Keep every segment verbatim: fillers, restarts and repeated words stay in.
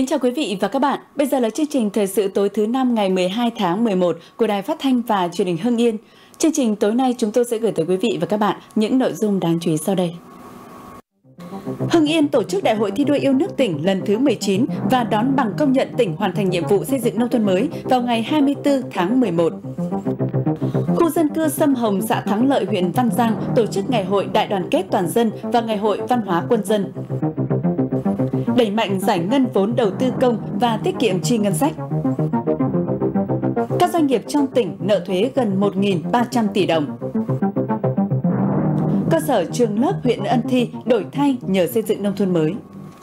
chào quý vị và các bạn. Bây giờ là chương trình thời sự tối thứ năm ngày mười hai tháng mười một của Đài Phát thanh và Truyền hình Hưng Yên. Chương trình tối nay chúng tôi sẽ gửi tới quý vị và các bạn những nội dung đáng chú ý sau đây. Hưng Yên tổ chức Đại hội thi đua yêu nước tỉnh lần thứ mười chín và đón bằng công nhận tỉnh hoàn thành nhiệm vụ xây dựng nông thôn mới vào ngày hai mươi tư tháng mười một. Khu dân cư Sâm Hồng, xã Thắng Lợi, huyện Văn Giang tổ chức ngày hội đại đoàn kết toàn dân và ngày hội văn hóa quân dân. Đẩy mạnh giải ngân vốn đầu tư công và tiết kiệm chi ngân sách. Các doanh nghiệp trong tỉnh nợ thuế gần một nghìn ba trăm tỷ đồng. Cơ sở trường lớp huyện Ân Thi đổi thay nhờ xây dựng nông thôn mới.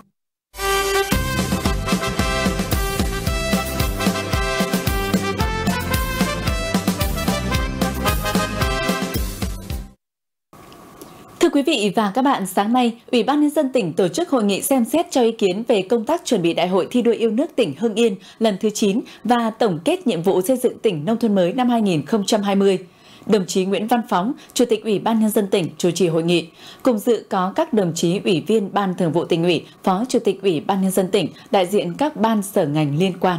Thưa quý vị và các bạn, sáng nay, Ủy ban Nhân dân tỉnh tổ chức hội nghị xem xét cho ý kiến về công tác chuẩn bị Đại hội thi đua yêu nước tỉnh Hưng Yên lần thứ chín và tổng kết nhiệm vụ xây dựng tỉnh nông thôn mới năm hai nghìn không trăm hai mươi. Đồng chí Nguyễn Văn Phóng, Chủ tịch Ủy ban Nhân dân tỉnh chủ trì hội nghị. Cùng dự có các đồng chí Ủy viên Ban Thường vụ Tỉnh ủy, Phó Chủ tịch Ủy ban Nhân dân tỉnh, đại diện các ban sở ngành liên quan.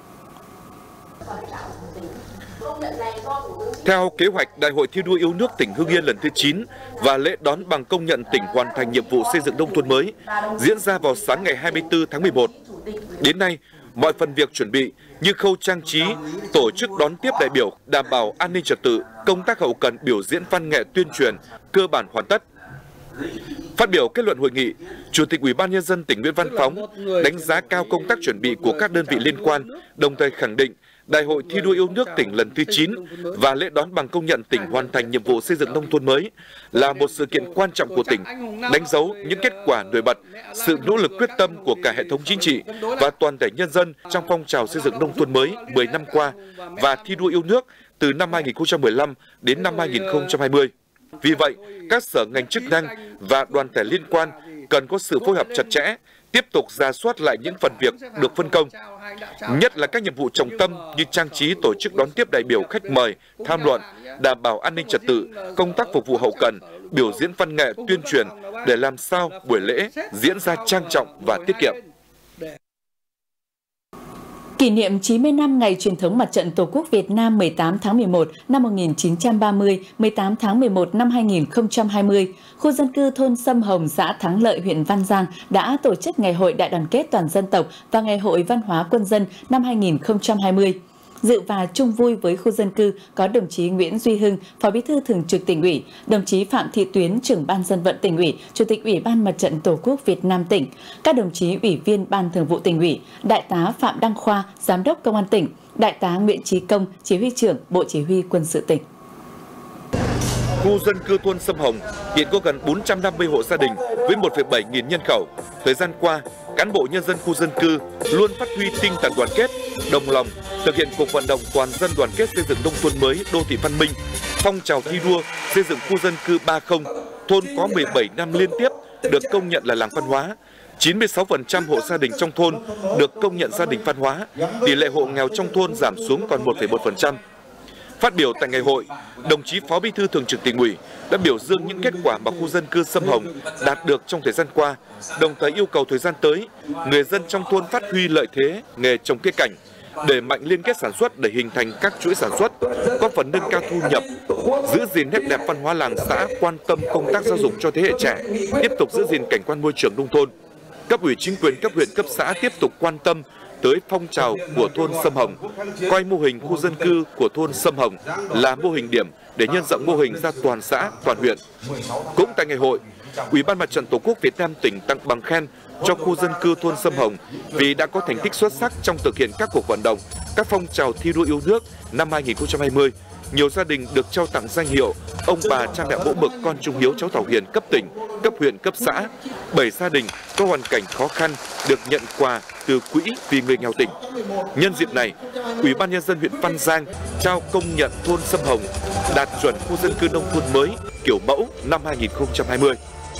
Theo kế hoạch, Đại hội thi đua yêu nước tỉnh Hưng Yên lần thứ chín và lễ đón bằng công nhận tỉnh hoàn thành nhiệm vụ xây dựng nông thôn mới diễn ra vào sáng ngày hai mươi tư tháng mười một. Đến nay, mọi phần việc chuẩn bị như khâu trang trí, tổ chức đón tiếp đại biểu, đảm bảo an ninh trật tự, công tác hậu cần, biểu diễn văn nghệ tuyên truyền cơ bản hoàn tất. Phát biểu kết luận hội nghị, Chủ tịch Ủy ban Nhân dân tỉnh Nguyễn Văn Phóng đánh giá cao công tác chuẩn bị của các đơn vị liên quan, đồng thời khẳng định Đại hội thi đua yêu nước tỉnh lần thứ chín và lễ đón bằng công nhận tỉnh hoàn thành nhiệm vụ xây dựng nông thôn mới là một sự kiện quan trọng của tỉnh, đánh dấu những kết quả nổi bật, sự nỗ lực quyết tâm của cả hệ thống chính trị và toàn thể nhân dân trong phong trào xây dựng nông thôn mới mười năm qua và thi đua yêu nước từ năm hai nghìn không trăm mười lăm đến năm hai nghìn không trăm hai mươi. Vì vậy, các sở ngành chức năng và đoàn thể liên quan cần có sự phối hợp chặt chẽ, tiếp tục rà soát lại những phần việc được phân công, nhất là các nhiệm vụ trọng tâm như trang trí, tổ chức đón tiếp đại biểu, khách mời, tham luận, đảm bảo an ninh trật tự, công tác phục vụ hậu cần, biểu diễn văn nghệ, tuyên truyền để làm sao buổi lễ diễn ra trang trọng và tiết kiệm. Kỷ niệm chín mươi năm ngày truyền thống Mặt trận Tổ quốc Việt Nam mười tám tháng mười một năm một nghìn chín trăm ba mươi, mười tám tháng mười một năm hai nghìn không trăm hai mươi, khu dân cư thôn Sâm Hồng, xã Thắng Lợi, huyện Văn Giang đã tổ chức ngày hội đại đoàn kết toàn dân tộc và ngày hội văn hóa quân dân năm hai nghìn không trăm hai mươi. Dự và chung vui với khu dân cư có đồng chí Nguyễn Duy Hưng, Phó Bí thư Thường trực Tỉnh ủy, đồng chí Phạm Thị Tuyến, Trưởng ban Dân vận Tỉnh ủy, Chủ tịch Ủy ban Mặt trận Tổ quốc Việt Nam tỉnh, các đồng chí Ủy viên Ban Thường vụ Tỉnh ủy, Đại tá Phạm Đăng Khoa, Giám đốc Công an tỉnh, Đại tá Nguyễn Chí Công, Chỉ huy trưởng Bộ Chỉ huy Quân sự tỉnh. Khu dân cư thôn Sâm Hồng hiện có gần bốn trăm năm mươi hộ gia đình với một phẩy bảy nghìn nhân khẩu. Thời gian qua, cán bộ nhân dân khu dân cư luôn phát huy tinh thần đoàn kết, đồng lòng, thực hiện cuộc vận động toàn dân đoàn kết xây dựng nông thôn mới, đô thị văn minh, phong trào thi đua xây dựng khu dân cư ba không, thôn có mười bảy năm liên tiếp được công nhận là làng văn hóa. chín mươi sáu phần trăm hộ gia đình trong thôn được công nhận gia đình văn hóa, tỷ lệ hộ nghèo trong thôn giảm xuống còn một phẩy một phần trăm. Phát biểu tại ngày hội, đồng chí Phó Bí thư Thường trực Tỉnh ủy đã biểu dương những kết quả mà khu dân cư Sâm Hồng đạt được trong thời gian qua, đồng thời yêu cầu thời gian tới, người dân trong thôn phát huy lợi thế nghề trồng cây cảnh, đẩy mạnh liên kết sản xuất để hình thành các chuỗi sản xuất, góp phần nâng cao thu nhập, giữ gìn nét đẹp văn hóa làng xã, quan tâm công tác giáo dục cho thế hệ trẻ, tiếp tục giữ gìn cảnh quan môi trường nông thôn. Cấp ủy chính quyền cấp huyện, cấp xã tiếp tục quan tâm tới phong trào của thôn Sâm Hồng, coi mô hình khu dân cư của thôn Sâm Hồng là mô hình điểm để nhân rộng mô hình ra toàn xã, toàn huyện. Cũng tại ngày hội, Ủy ban Mặt trận Tổ quốc Việt Nam tỉnh tặng bằng khen cho khu dân cư thôn Sâm Hồng vì đã có thành tích xuất sắc trong thực hiện các cuộc vận động, các phong trào thi đua yêu nước năm hai nghìn không trăm hai mươi. Nhiều gia đình được trao tặng danh hiệu ông bà cha mẹ mẫu mực con trung hiếu cháu thảo hiền cấp tỉnh, cấp huyện, cấp xã. Bảy gia đình có hoàn cảnh khó khăn được nhận quà từ quỹ vì người nghèo tỉnh. Nhân dịp này, Ủy ban Nhân dân huyện Văn Giang trao công nhận thôn Sâm Hồng đạt chuẩn khu dân cư nông thôn mới kiểu mẫu năm hai nghìn không trăm hai mươi.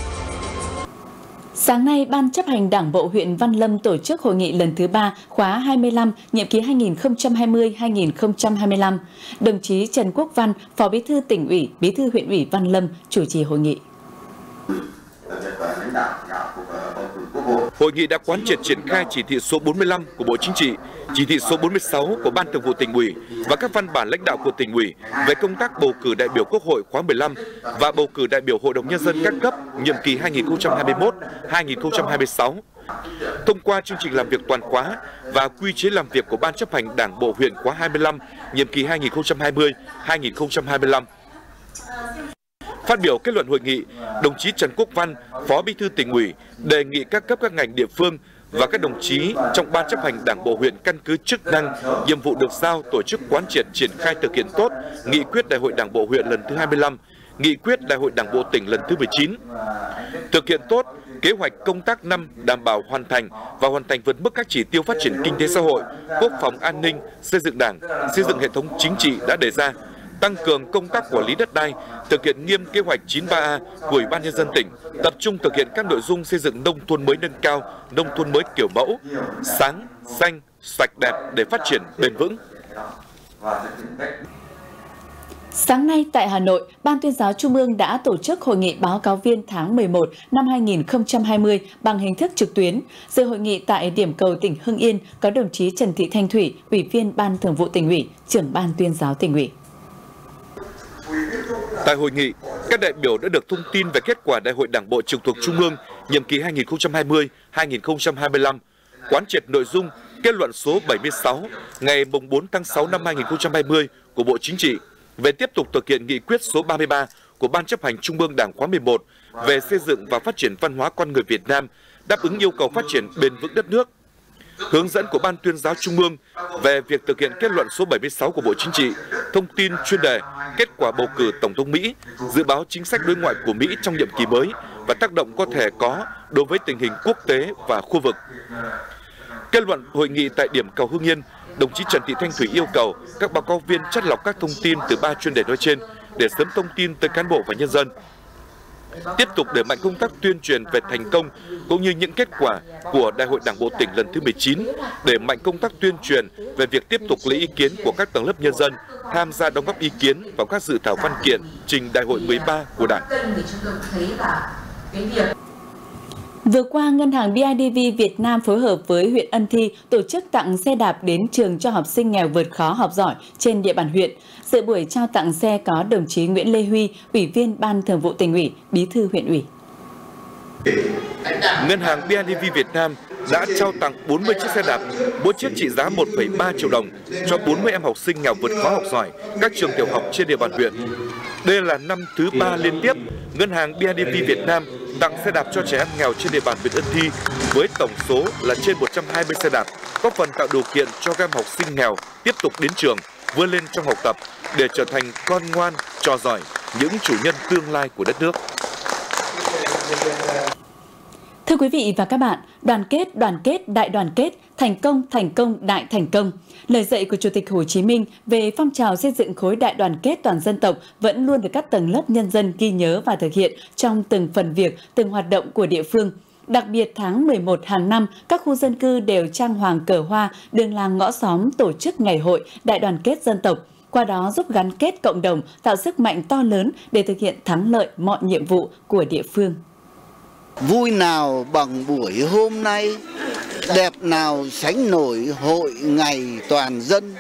Sáng nay, Ban chấp hành Đảng bộ huyện Văn Lâm tổ chức hội nghị lần thứ ba khóa hai mươi lăm, nhiệm kỳ hai nghìn không trăm hai mươi đến hai nghìn không trăm hai mươi lăm. Đồng chí Trần Quốc Văn, Phó Bí thư Tỉnh ủy, Bí thư huyện ủy Văn Lâm chủ trì hội nghị. Hội nghị đã quán triệt triển khai chỉ thị số bốn mươi lăm của Bộ Chính trị, chỉ thị số bốn mươi sáu của Ban Thường vụ Tỉnh ủy và các văn bản lãnh đạo của Tỉnh ủy về công tác bầu cử đại biểu Quốc hội khóa mười lăm và bầu cử đại biểu Hội đồng Nhân dân các cấp nhiệm kỳ hai nghìn không trăm hai mươi mốt đến hai nghìn không trăm hai mươi sáu. Thông qua chương trình làm việc toàn khóa và quy chế làm việc của Ban chấp hành Đảng bộ huyện khóa hai mươi lăm, nhiệm kỳ hai nghìn không trăm hai mươi đến hai nghìn không trăm hai mươi lăm. Phát biểu kết luận hội nghị, đồng chí Trần Quốc Văn, Phó Bí thư Tỉnh ủy đề nghị các cấp các ngành địa phương và các đồng chí trong Ban chấp hành Đảng bộ huyện căn cứ chức năng, nhiệm vụ được giao tổ chức quán triệt triển khai thực hiện tốt nghị quyết Đại hội Đảng bộ huyện lần thứ hai mươi lăm, nghị quyết Đại hội Đảng bộ tỉnh lần thứ mười chín. Thực hiện tốt kế hoạch công tác năm đảm bảo hoàn thành và hoàn thành vượt mức các chỉ tiêu phát triển kinh tế xã hội, quốc phòng an ninh, xây dựng Đảng, xây dựng hệ thống chính trị đã đề ra. Tăng cường công tác quản lý đất đai, thực hiện nghiêm kế hoạch chín ba A của Ủy ban Nhân dân tỉnh, tập trung thực hiện các nội dung xây dựng nông thôn mới nâng cao, nông thôn mới kiểu mẫu, sáng, xanh, sạch đẹp để phát triển bền vững. Sáng nay tại Hà Nội, Ban Tuyên giáo Trung ương đã tổ chức hội nghị báo cáo viên tháng mười một năm hai nghìn không trăm hai mươi bằng hình thức trực tuyến. Dự hội nghị tại điểm cầu tỉnh Hưng Yên có đồng chí Trần Thị Thanh Thủy, Ủy viên Ban Thường vụ Tỉnh ủy, Trưởng Ban Tuyên giáo Tỉnh ủy. Tại hội nghị, các đại biểu đã được thông tin về kết quả Đại hội Đảng bộ trực thuộc Trung ương nhiệm kỳ hai nghìn không trăm hai mươi đến hai nghìn không trăm hai mươi lăm, quán triệt nội dung kết luận số bảy mươi sáu ngày bốn tháng sáu năm hai nghìn không trăm hai mươi của Bộ Chính trị về tiếp tục thực hiện nghị quyết số ba mươi ba của Ban chấp hành Trung ương Đảng khóa mười một về xây dựng và phát triển văn hóa con người Việt Nam, đáp ứng yêu cầu phát triển bền vững đất nước. Hướng dẫn của Ban Tuyên giáo Trung ương về việc thực hiện kết luận số bảy mươi sáu của Bộ Chính trị, thông tin chuyên đề, kết quả bầu cử Tổng thống Mỹ, dự báo chính sách đối ngoại của Mỹ trong nhiệm kỳ mới và tác động có thể có đối với tình hình quốc tế và khu vực. Kết luận hội nghị tại điểm cầu Hưng Yên, đồng chí Trần Thị Thanh Thủy yêu cầu các báo cáo viên chắt lọc các thông tin từ ba chuyên đề nói trên để sớm thông tin tới cán bộ và nhân dân. Tiếp tục đẩy mạnh công tác tuyên truyền về thành công cũng như những kết quả của Đại hội Đảng bộ tỉnh lần thứ mười chín, đẩy mạnh công tác tuyên truyền về việc tiếp tục lấy ý kiến của các tầng lớp nhân dân, tham gia đóng góp ý kiến vào các dự thảo văn kiện trình Đại hội mười ba của Đảng. Vừa qua, Ngân hàng bê i đê vê Việt Nam phối hợp với huyện Ân Thi tổ chức tặng xe đạp đến trường cho học sinh nghèo vượt khó học giỏi trên địa bàn huyện. Dự buổi trao tặng xe có đồng chí Nguyễn Lê Huy, Ủy viên Ban Thường vụ Tỉnh ủy, Bí thư huyện ủy. Ngân hàng bê i đê vê Việt Nam đã trao tặng bốn mươi chiếc xe đạp, mỗi chiếc trị giá một phẩy ba triệu đồng cho bốn mươi em học sinh nghèo vượt khó học giỏi các trường tiểu học trên địa bàn huyện. Đây là năm thứ ba liên tiếp Ngân hàng bê i đê vê Việt Nam tặng xe đạp cho trẻ em nghèo trên địa bàn huyện Ân Thi với tổng số là trên một trăm hai mươi xe đạp, góp phần tạo điều kiện cho các em học sinh nghèo tiếp tục đến trường, vươn lên trong học tập để trở thành con ngoan, trò giỏi, những chủ nhân tương lai của đất nước. Thưa quý vị và các bạn, đoàn kết, đoàn kết, đại đoàn kết, thành công, thành công, đại thành công. Lời dạy của Chủ tịch Hồ Chí Minh về phong trào xây dựng khối đại đoàn kết toàn dân tộc vẫn luôn được các tầng lớp nhân dân ghi nhớ và thực hiện trong từng phần việc, từng hoạt động của địa phương. Đặc biệt tháng mười một hàng năm, các khu dân cư đều trang hoàng cờ hoa, đường làng ngõ xóm tổ chức ngày hội đại đoàn kết dân tộc. Qua đó giúp gắn kết cộng đồng, tạo sức mạnh to lớn để thực hiện thắng lợi mọi nhiệm vụ của địa phương. Vui nào bằng buổi hôm nay, đẹp nào sánh nổi hội ngày toàn dân.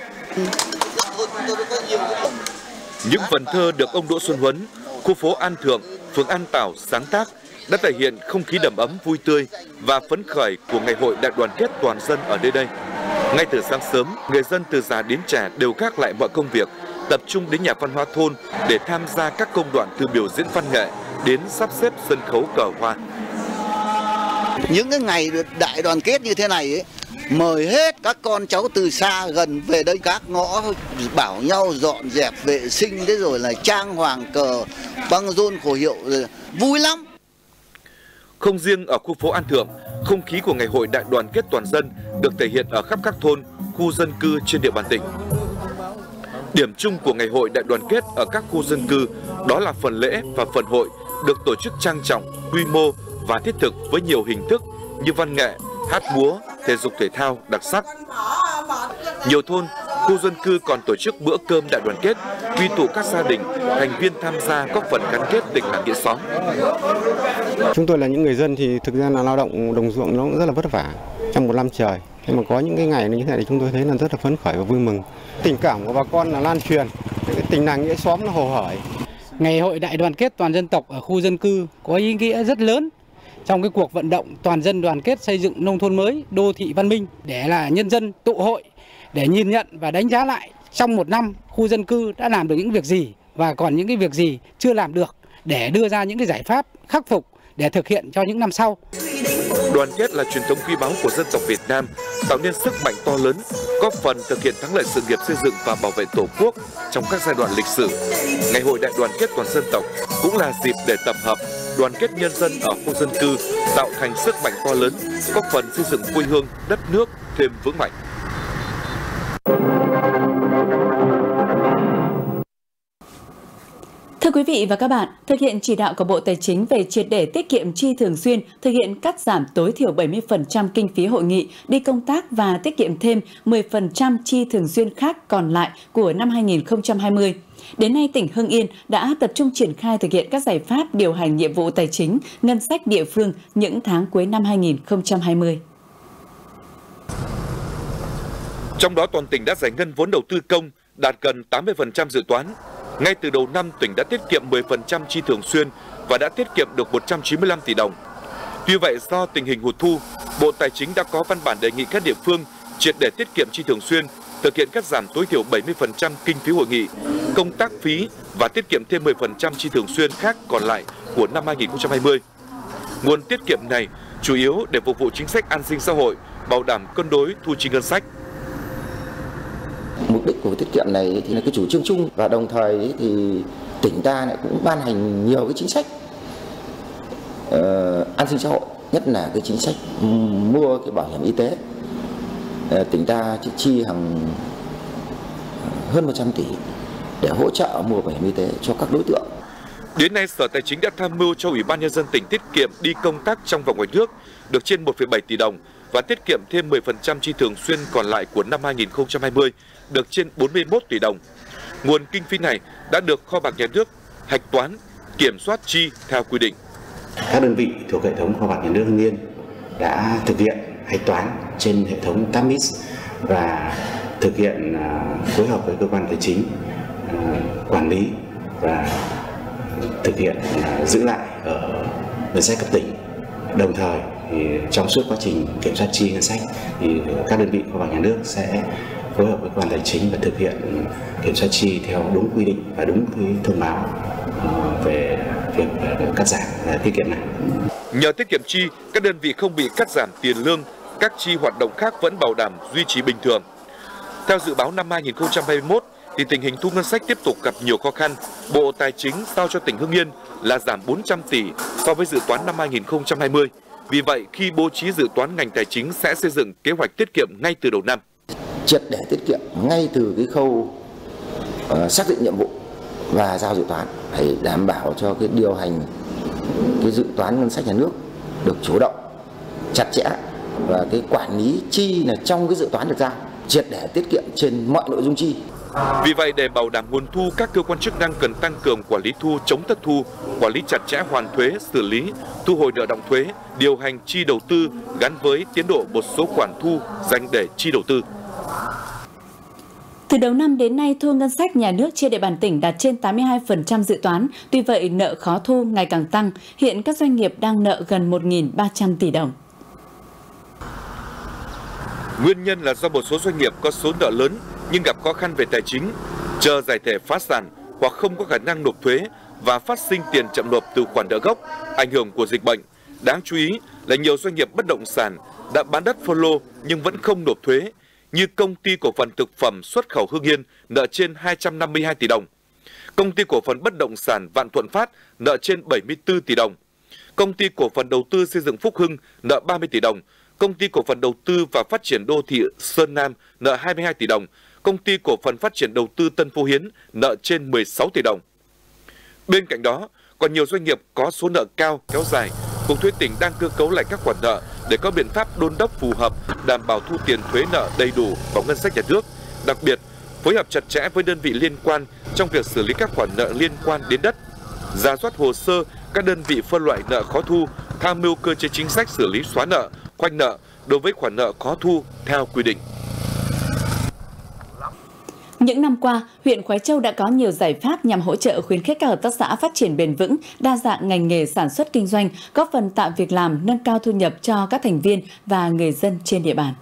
Những vần thơ được ông Đỗ Xuân Huấn, khu phố An Thượng, phường An Tảo sáng tác đã thể hiện không khí đầm ấm vui tươi và phấn khởi của ngày hội đại đoàn kết toàn dân ở nơi đây. Ngay từ sáng sớm, người dân từ già đến trẻ đều gác lại mọi công việc, tập trung đến nhà văn hóa thôn để tham gia các công đoạn từ biểu diễn văn nghệ đến sắp xếp sân khấu cờ hoa. Những cái ngày đại đoàn kết như thế này ấy, mời hết các con cháu từ xa gần về đây, các ngõ bảo nhau dọn dẹp vệ sinh, thế rồi là trang hoàng cờ, băng rôn khẩu hiệu, vui lắm. Không riêng ở khu phố An Thượng, không khí của ngày hội đại đoàn kết toàn dân được thể hiện ở khắp các thôn, khu dân cư trên địa bàn tỉnh. Điểm chung của ngày hội đại đoàn kết ở các khu dân cư đó là phần lễ và phần hội được tổ chức trang trọng, quy mô và thiết thực với nhiều hình thức như văn nghệ, hát múa, thể dục thể thao đặc sắc. Nhiều thôn, khu dân cư còn tổ chức bữa cơm đại đoàn kết, quy tụ các gia đình, thành viên tham gia góp phần gắn kết tình làng nghĩa xóm. Chúng tôi là những người dân thì thực ra là lao động đồng ruộng nó cũng rất là vất vả trong một năm trời. Thế mà có những cái ngày như thế này thì chúng tôi thấy là rất là phấn khởi và vui mừng. Tình cảm của bà con là lan truyền, cái tình làng nghĩa xóm nó hồ hởi. Ngày hội đại đoàn kết toàn dân tộc ở khu dân cư có ý nghĩa rất lớn trong cái cuộc vận động toàn dân đoàn kết xây dựng nông thôn mới, đô thị văn minh, để là nhân dân tụ hội để nhìn nhận và đánh giá lại trong một năm khu dân cư đã làm được những việc gì và còn những cái việc gì chưa làm được, để đưa ra những cái giải pháp khắc phục để thực hiện cho những năm sau. Đoàn kết là truyền thống quý báu của dân tộc Việt Nam, tạo nên sức mạnh to lớn, góp phần thực hiện thắng lợi sự nghiệp xây dựng và bảo vệ Tổ quốc trong các giai đoạn lịch sử. Ngày hội đại đoàn kết toàn dân tộc cũng là dịp để tập hợp, đoàn kết nhân dân ở khu dân cư, tạo thành sức mạnh to lớn, góp phần xây dựng quê hương, đất nước thêm vững mạnh. Thưa quý vị và các bạn, thực hiện chỉ đạo của Bộ Tài chính về triệt để tiết kiệm chi thường xuyên, thực hiện cắt giảm tối thiểu bảy mươi phần trăm kinh phí hội nghị, đi công tác và tiết kiệm thêm mười phần trăm chi thường xuyên khác còn lại của năm hai nghìn không trăm hai mươi. Đến nay, tỉnh Hưng Yên đã tập trung triển khai thực hiện các giải pháp điều hành nhiệm vụ tài chính, ngân sách địa phương những tháng cuối năm hai nghìn không trăm hai mươi. Trong đó, toàn tỉnh đã giải ngân vốn đầu tư công đạt gần tám mươi phần trăm dự toán. Ngay từ đầu năm, tỉnh đã tiết kiệm mười phần trăm chi thường xuyên và đã tiết kiệm được một trăm chín mươi lăm tỷ đồng. Tuy vậy, do tình hình hụt thu, Bộ Tài chính đã có văn bản đề nghị các địa phương triệt để tiết kiệm chi thường xuyên, thực hiện cắt giảm tối thiểu bảy mươi phần trăm kinh phí hội nghị, công tác phí và tiết kiệm thêm mười phần trăm chi thường xuyên khác còn lại của năm hai nghìn không trăm hai mươi. Nguồn tiết kiệm này chủ yếu để phục vụ chính sách an sinh xã hội, bảo đảm cân đối thu chi ngân sách. Mục đích của tiết kiệm này thì là cái chủ trương chung, và đồng thời thì tỉnh ta lại cũng ban hành nhiều cái chính sách uh, an sinh xã hội, nhất là cái chính sách mua cái bảo hiểm y tế. Uh, tỉnh ta chi hàng hơn một trăm tỷ để hỗ trợ mua bảo hiểm y tế cho các đối tượng. Đến nay, Sở Tài chính đã tham mưu cho Ủy ban Nhân dân tỉnh tiết kiệm đi công tác trong và ngoài nước được trên một phẩy bảy tỷ đồng và tiết kiệm thêm mười phần trăm chi thường xuyên còn lại của năm hai nghìn không trăm hai mươi được trên bốn mươi mốt tỷ đồng. Nguồn kinh phí này đã được Kho bạc Nhà nước hạch toán, kiểm soát chi theo quy định. Các đơn vị thuộc hệ thống Kho bạc Nhà nước Hưng Yên đã thực hiện hạch toán trên hệ thống tê a em i ét và thực hiện uh, phối hợp với cơ quan tài chính uh, quản lý và thực hiện uh, giữ lại ở ngân sách cấp tỉnh. Đồng thời thì trong suốt quá trình kiểm soát chi ngân sách thì các đơn vị Kho bạc Nhà nước sẽ phối hợp với cơ quan tài chính và thực hiện kiểm soát chi theo đúng quy định và đúng cái thông báo uh, về việc uh, cắt giảm và tiết kiệm này. Nhờ tiết kiệm chi, các đơn vị không bị cắt giảm tiền lương, các chi hoạt động khác vẫn bảo đảm duy trì bình thường. Theo dự báo năm hai nghìn không trăm hai mươi mốt, thì tình hình thu ngân sách tiếp tục gặp nhiều khó khăn. Bộ Tài chính giao cho tỉnh Hưng Yên là giảm bốn trăm tỷ so với dự toán năm hai nghìn không trăm hai mươi. Vì vậy, khi bố trí dự toán, ngành tài chính sẽ xây dựng kế hoạch tiết kiệm ngay từ đầu năm. Triệt để tiết kiệm ngay từ cái khâu uh, xác định nhiệm vụ và giao dự toán, phải đảm bảo cho cái điều hành cái dự toán ngân sách nhà nước được chủ động, chặt chẽ, và cái quản lý chi là trong cái dự toán được giao, triệt để tiết kiệm trên mọi nội dung chi. Vì vậy, để bảo đảm nguồn thu, các cơ quan chức năng cần tăng cường quản lý thu, chống thất thu, quản lý chặt chẽ hoàn thuế, xử lý, thu hồi nợ động thuế, điều hành chi đầu tư gắn với tiến độ một số khoản thu dành để chi đầu tư. Từ đầu năm đến nay, thu ngân sách nhà nước trên địa bàn tỉnh đạt trên tám mươi hai phần trăm dự toán. Tuy vậy, nợ khó thu ngày càng tăng. Hiện các doanh nghiệp đang nợ gần một nghìn ba trăm tỷ đồng. Nguyên nhân là do một số doanh nghiệp có số nợ lớn nhưng gặp khó khăn về tài chính, chờ giải thể phá sản hoặc không có khả năng nộp thuế và phát sinh tiền chậm nộp từ khoản nợ gốc, ảnh hưởng của dịch bệnh. Đáng chú ý là nhiều doanh nghiệp bất động sản đã bán đất phân lô nhưng vẫn không nộp thuế, như Công ty Cổ phần Thực phẩm Xuất khẩu Hưng Yên nợ trên hai trăm năm mươi hai tỷ đồng, Công ty Cổ phần Bất động sản Vạn Thuận Phát nợ trên bảy mươi tư tỷ đồng, Công ty Cổ phần Đầu tư Xây dựng Phúc Hưng nợ ba mươi tỷ đồng, Công ty Cổ phần Đầu tư và Phát triển Đô thị Sơn Nam nợ hai mươi hai tỷ đồng, Công ty Cổ phần Phát triển Đầu tư Tân Phú Hiến nợ trên mười sáu tỷ đồng. Bên cạnh đó, còn nhiều doanh nghiệp có số nợ cao kéo dài, Cục Thuế tỉnh đang cơ cấu lại các khoản nợ để có biện pháp đôn đốc phù hợp, đảm bảo thu tiền thuế nợ đầy đủ vào ngân sách nhà nước. Đặc biệt, phối hợp chặt chẽ với đơn vị liên quan trong việc xử lý các khoản nợ liên quan đến đất, rà soát hồ sơ các đơn vị phân loại nợ khó thu, tham mưu cơ chế chính sách xử lý xóa nợ, khoanh nợ đối với khoản nợ khó thu theo quy định. Những năm qua, huyện Khoái Châu đã có nhiều giải pháp nhằm hỗ trợ khuyến khích các hợp tác xã phát triển bền vững, đa dạng ngành nghề sản xuất kinh doanh, góp phần tạo việc làm, nâng cao thu nhập cho các thành viên và người dân trên địa bàn.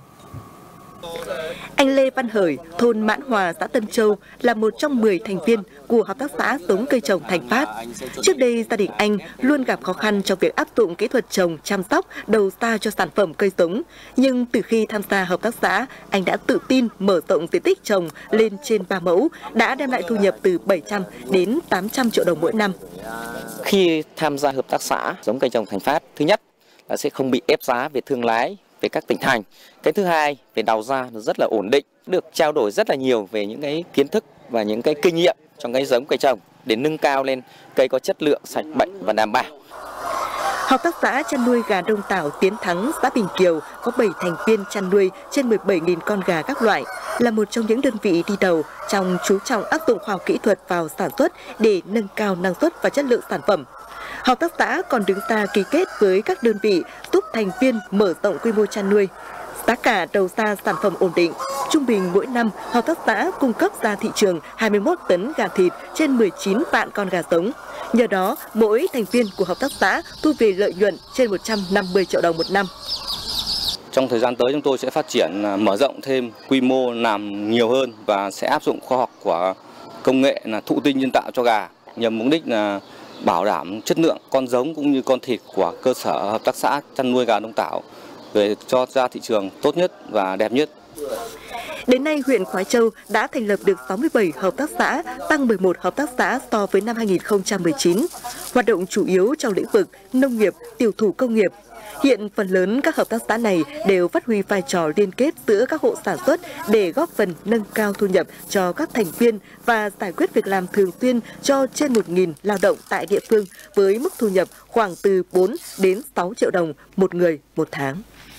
Anh Lê Văn Hởi, thôn Mãn Hòa, xã Tân Châu là một trong mười thành viên của hợp tác xã giống cây trồng Thành Phát. Trước đây, gia đình anh luôn gặp khó khăn trong việc áp dụng kỹ thuật trồng, chăm sóc, đầu ra cho sản phẩm cây giống. Nhưng từ khi tham gia hợp tác xã, anh đã tự tin mở rộng diện tích trồng lên trên ba mẫu, đã đem lại thu nhập từ bảy trăm đến tám trăm triệu đồng mỗi năm. Khi tham gia hợp tác xã giống cây trồng Thành Phát, thứ nhất là sẽ không bị ép giá về thương lái về các tỉnh thành. Cái thứ hai, về đầu ra nó rất là ổn định, được trao đổi rất là nhiều về những cái kiến thức và những cái kinh nghiệm trong cái giống cây trồng để nâng cao lên cây có chất lượng, sạch bệnh và đảm bảo. Hợp tác xã chăn nuôi gà Đông Tảo Tiến Thắng, xã Bình Kiều có bảy thành viên chăn nuôi trên mười bảy nghìn con gà các loại, là một trong những đơn vị đi đầu trong chú trọng áp dụng khoa học kỹ thuật vào sản xuất để nâng cao năng suất và chất lượng sản phẩm. Hợp tác xã còn đứng ra ký kết với các đơn vị giúp thành viên mở rộng quy mô chăn nuôi. Giá cả đầu ra sản phẩm ổn định, trung bình mỗi năm hợp tác xã cung cấp ra thị trường hai mươi mốt tấn gà thịt trên mười chín vạn con gà giống. Nhờ đó, mỗi thành viên của hợp tác xã thu về lợi nhuận trên một trăm năm mươi triệu đồng một năm. Trong thời gian tới chúng tôi sẽ phát triển mở rộng thêm quy mô làm nhiều hơn và sẽ áp dụng khoa học của công nghệ là thụ tinh nhân tạo cho gà nhằm mục đích là bảo đảm chất lượng con giống cũng như con thịt của cơ sở hợp tác xã chăn nuôi gà Đông Tảo về cho ra thị trường tốt nhất và đẹp nhất. Đến nay, huyện Khoái Châu đã thành lập được sáu mươi bảy hợp tác xã, tăng mười một hợp tác xã so với năm hai nghìn không trăm mười chín. Hoạt động chủ yếu trong lĩnh vực nông nghiệp, tiểu thủ công nghiệp. Hiện phần lớn các hợp tác xã này đều phát huy vai trò liên kết giữa các hộ sản xuất để góp phần nâng cao thu nhập cho các thành viên và giải quyết việc làm thường xuyên cho trên một nghìn lao động tại địa phương với mức thu nhập khoảng từ bốn đến sáu triệu đồng một người một tháng.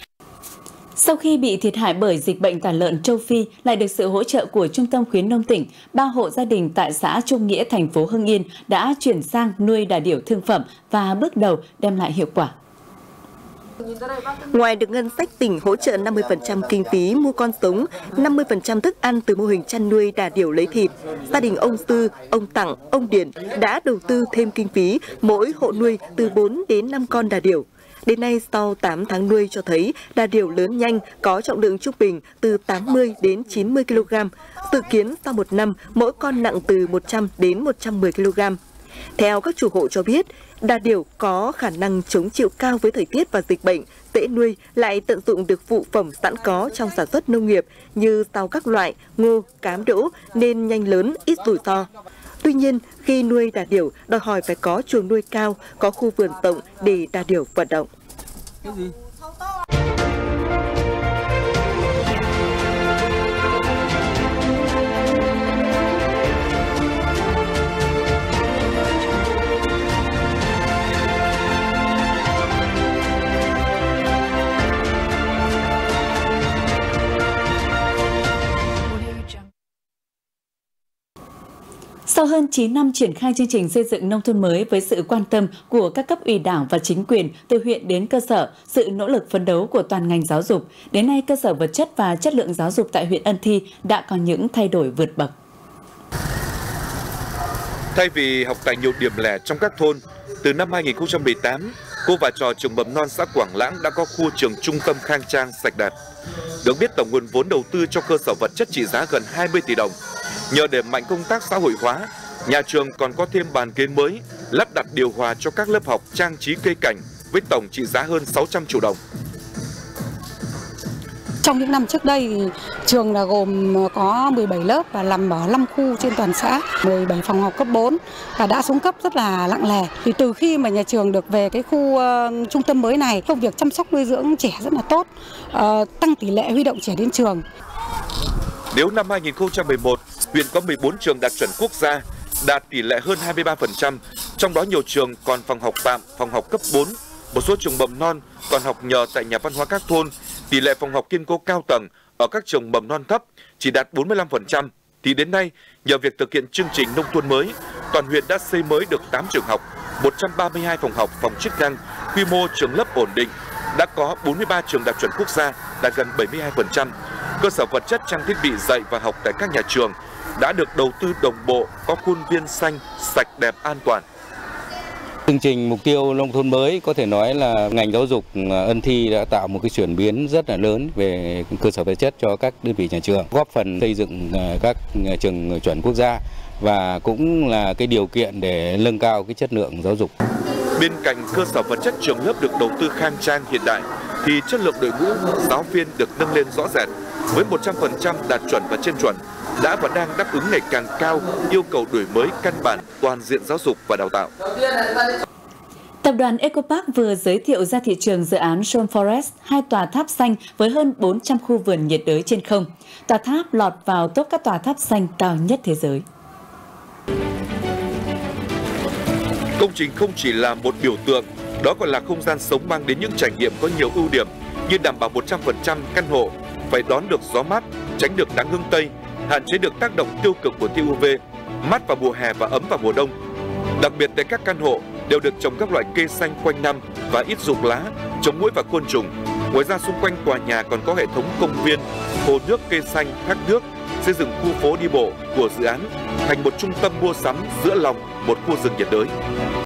Sau khi bị thiệt hại bởi dịch bệnh tả lợn châu Phi, lại được sự hỗ trợ của Trung tâm khuyến nông tỉnh, ba hộ gia đình tại xã Trung Nghĩa, thành phố Hưng Yên đã chuyển sang nuôi đà điểu thương phẩm và bước đầu đem lại hiệu quả. Ngoài được ngân sách tỉnh hỗ trợ năm mươi phần trăm kinh phí mua con giống, năm mươi phần trăm thức ăn từ mô hình chăn nuôi đà điểu lấy thịt, gia đình ông Tư, ông Tặng, ông Điển đã đầu tư thêm kinh phí mỗi hộ nuôi từ bốn đến năm con đà điểu. Đến nay, sau tám tháng nuôi cho thấy đà điểu lớn nhanh, có trọng lượng trung bình từ tám mươi đến chín mươi ki lô gam. Dự kiến sau một năm, mỗi con nặng từ một trăm đến một trăm mười ki lô gam. Theo các chủ hộ cho biết, đà điểu có khả năng chống chịu cao với thời tiết và dịch bệnh, dễ nuôi, lại tận dụng được phụ phẩm sẵn có trong sản xuất nông nghiệp như rau các loại, ngô, cám đỗ nên nhanh lớn, ít rủi ro. Tuy nhiên, khi nuôi đà điểu đòi hỏi phải có chuồng nuôi cao, có khu vườn rộng để đà điểu vận động. Sau hơn chín năm triển khai chương trình xây dựng nông thôn mới với sự quan tâm của các cấp ủy đảng và chính quyền từ huyện đến cơ sở, sự nỗ lực phấn đấu của toàn ngành giáo dục, đến nay cơ sở vật chất và chất lượng giáo dục tại huyện Ân Thi đã có những thay đổi vượt bậc. Thay vì học tại nhiều điểm lẻ trong các thôn, từ năm hai nghìn không trăm mười tám, cô và trò trường mầm non xã Quảng Lãng đã có khu trường trung tâm khang trang, sạch đẹp. Được biết tổng nguồn vốn đầu tư cho cơ sở vật chất trị giá gần hai mươi tỷ đồng. Nhờ đẩy mạnh công tác xã hội hóa, nhà trường còn có thêm bàn ghế mới, lắp đặt điều hòa cho các lớp học, trang trí cây cảnh với tổng trị giá hơn sáu trăm triệu đồng. Trong những năm trước đây, thì trường là gồm có mười bảy lớp và nằm ở năm khu trên toàn xã, mười bảy phòng học cấp bốn và đã xuống cấp rất là lặng lè. Thì từ khi mà nhà trường được về cái khu uh, trung tâm mới này, công việc chăm sóc nuôi dưỡng trẻ rất là tốt, uh, tăng tỷ lệ huy động trẻ đến trường. Nếu năm hai nghìn không trăm mười một, huyện có mười bốn trường đạt chuẩn quốc gia, đạt tỷ lệ hơn hai mươi ba phần trăm, trong đó nhiều trường còn phòng học tạm, phòng học cấp bốn, một số trường mầm non còn học nhờ tại nhà văn hóa các thôn, tỷ lệ phòng học kiên cố cao tầng ở các trường mầm non thấp chỉ đạt bốn mươi lăm phần trăm, thì đến nay, nhờ việc thực hiện chương trình nông thôn mới, toàn huyện đã xây mới được tám trường học, một trăm ba mươi hai phòng học, phòng chức năng, quy mô trường lớp ổn định, đã có bốn mươi ba trường đạt chuẩn quốc gia, đạt gần bảy mươi hai phần trăm. Cơ sở vật chất, trang thiết bị dạy và học tại các nhà trường đã được đầu tư đồng bộ, có khuôn viên xanh, sạch đẹp, an toàn. Chương trình mục tiêu nông thôn mới có thể nói là ngành giáo dục Ân Thi đã tạo một cái chuyển biến rất là lớn về cơ sở vật chất cho các đơn vị nhà trường, góp phần xây dựng các trường chuẩn quốc gia và cũng là cái điều kiện để nâng cao cái chất lượng giáo dục. Bên cạnh cơ sở vật chất trường lớp được đầu tư khang trang hiện đại, thì chất lượng đội ngũ giáo viên được nâng lên rõ rệt, với một trăm phần trăm đạt chuẩn và trên chuẩn, đã và đang đáp ứng ngày càng cao yêu cầu đổi mới căn bản toàn diện giáo dục và đào tạo. Tập đoàn Eco Park vừa giới thiệu ra thị trường dự án Sol Forest, hai tòa tháp xanh với hơn bốn trăm khu vườn nhiệt đới trên không. Tòa tháp lọt vào top các tòa tháp xanh cao nhất thế giới. Công trình không chỉ là một biểu tượng, đó còn là không gian sống mang đến những trải nghiệm có nhiều ưu điểm như đảm bảo một trăm phần trăm căn hộ phải đón được gió mát, tránh được nắng hướng Tây, hạn chế được tác động tiêu cực của tia u vê, mát vào mùa hè và ấm vào mùa đông. Đặc biệt tại các căn hộ đều được trồng các loại cây xanh quanh năm và ít rụng lá, chống muỗi và côn trùng. Ngoài ra xung quanh tòa nhà còn có hệ thống công viên, hồ nước, cây xanh, thác nước, xây dựng khu phố đi bộ của dự án thành một trung tâm mua sắm giữa lòng một khu rừng nhiệt đới.